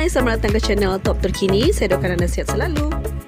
Hai, selamat datang ke channel Top Terkini. Saya doakan anda sihat selalu.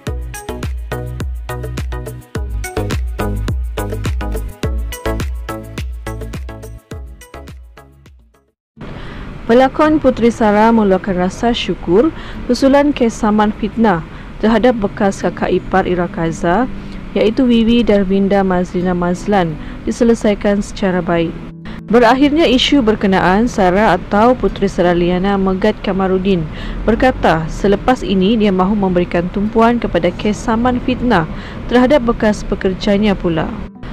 Pelakon Puteri Sarah meluahkan rasa syukur susulan kes saman fitnah terhadap bekas kakak ipar Ira Kaza iaitu Wiwi Darvinda Mazlina Mazlan diselesaikan secara baik. Berakhirnya isu berkenaan Sarah atau Puteri Sarah Liana Megat Kamarudin berkata selepas ini dia mahu memberikan tumpuan kepada kes saman fitnah terhadap bekas pekerjanya pula.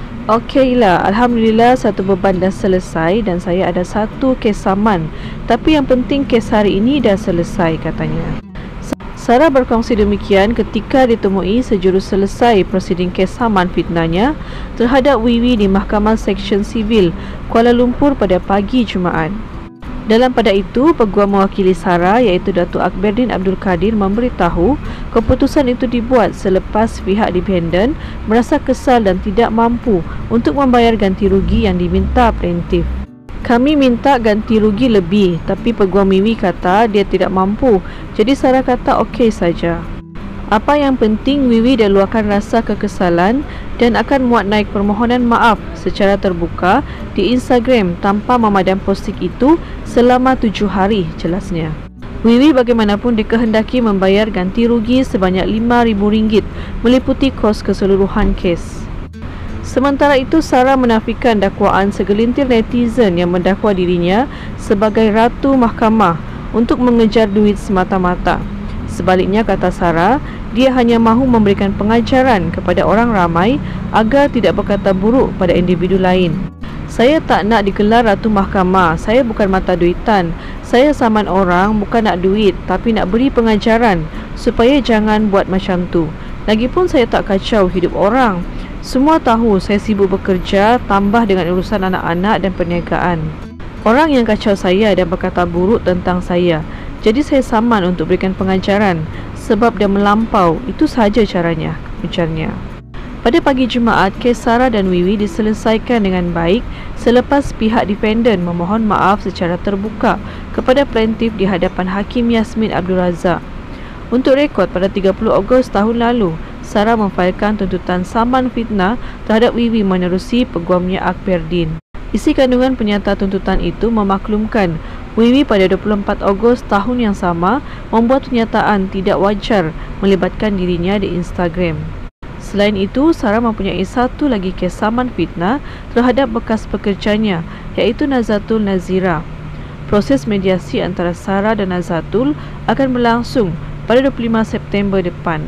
Okeylah, Alhamdulillah satu beban dah selesai dan saya ada satu kes saman. Tapi yang penting kes hari ini dah selesai, katanya. Sarah berkongsi demikian ketika ditemui sejurus selesai prosiding kes saman fitnahnya terhadap Wiwi di Mahkamah Seksyen Sivil Kuala Lumpur pada pagi Jumaat. Dalam pada itu, peguam mewakili Sarah iaitu Datuk Akberdin Abdul Kadir memberitahu keputusan itu dibuat selepas pihak defendant merasa kesal dan tidak mampu untuk membayar ganti rugi yang diminta plaintiff. Kami minta ganti rugi lebih, tapi peguam Wiwi kata dia tidak mampu, jadi Sarah kata okey saja. Apa yang penting Wiwi dah luahkan rasa kekesalan dan akan muat naik permohonan maaf secara terbuka di Instagram tanpa memadam posting itu selama 7 hari, jelasnya. Wiwi bagaimanapun dikehendaki membayar ganti rugi sebanyak RM5,000 meliputi kos keseluruhan kes. Sementara itu, Sarah menafikan dakwaan segelintir netizen yang mendakwa dirinya sebagai ratu mahkamah untuk mengejar duit semata-mata. Sebaliknya, kata Sarah, dia hanya mahu memberikan pengajaran kepada orang ramai agar tidak berkata buruk pada individu lain. Saya tak nak digelar ratu mahkamah, saya bukan mata duitan. Saya saman orang, bukan nak duit, tapi nak beri pengajaran supaya jangan buat macam tu. Lagipun saya tak kacau hidup orang. Semua tahu saya sibuk bekerja tambah dengan urusan anak-anak dan perniagaan. Orang yang kacau saya dan berkata buruk tentang saya. Jadi saya saman untuk berikan pengajaran sebab dia melampau, itu sahaja caranya, ujarnya. Pada pagi Jumaat, kes Sarah dan Wiwi diselesaikan dengan baik selepas pihak defendant memohon maaf secara terbuka kepada plaintiff di hadapan Hakim Yasmin Abdul Razak. Untuk rekod, pada 30 Ogos tahun lalu, Sarah memfailkan tuntutan saman fitnah terhadap Wiwi menerusi peguamnya Akberdin. Isi kandungan penyata tuntutan itu memaklumkan Wiwi pada 24 Ogos tahun yang sama membuat pernyataan tidak wajar melibatkan dirinya di Instagram. Selain itu, Sarah mempunyai satu lagi kes saman fitnah terhadap bekas pekerjanya iaitu Nazatul Nazira. Proses mediasi antara Sarah dan Nazatul akan berlangsung pada 25 September depan.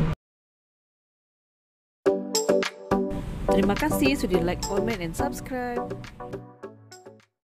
Terima kasih sudah like, comment and subscribe.